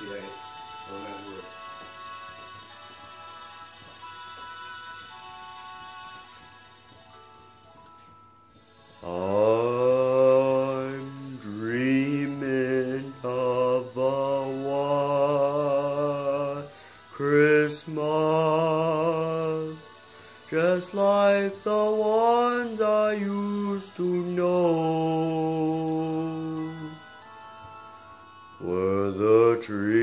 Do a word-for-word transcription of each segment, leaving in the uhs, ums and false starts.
I remember. I'm dreaming of a white Christmas, just like the ones I used to know, where the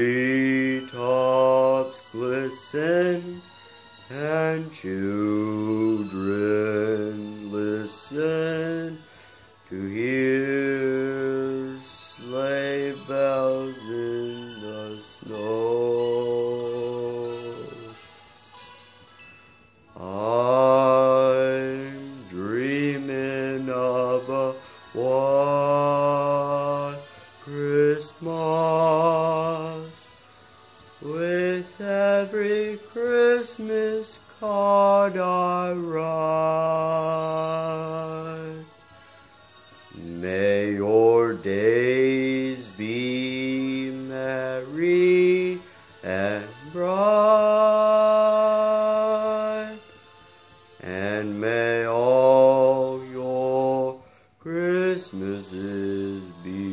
treetops glisten and children listen to hear sleigh bells in the snow. I'm dreaming of a white Christmas, with every Christmas card I write. May your days be merry and bright, and may all your Christmases be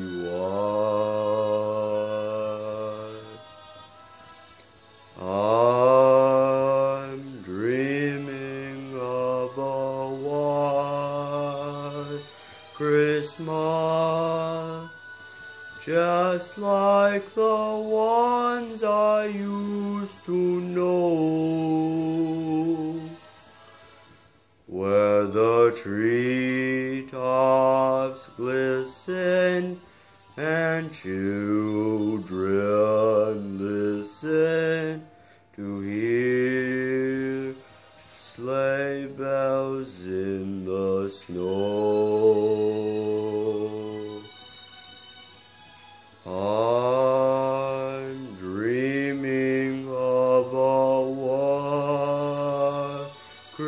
white. I'm dreaming of a white Christmas, just like the ones I used to know, where the treetops glisten and children listen to hear sleigh bells in the snow. I'm dreaming of a white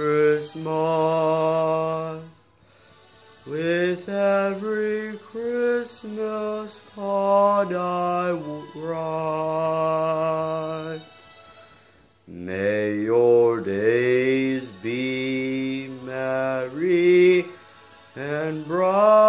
Christmas, with every Christmas card I write. May your days be merry and bright,